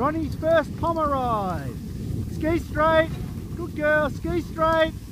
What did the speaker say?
Ronnie's first poma ride. Ski straight. Good girl, ski straight.